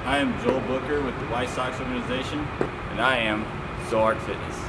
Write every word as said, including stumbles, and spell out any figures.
I am Joel Booker with the White Sox organization, and I am Zoarc Fitness.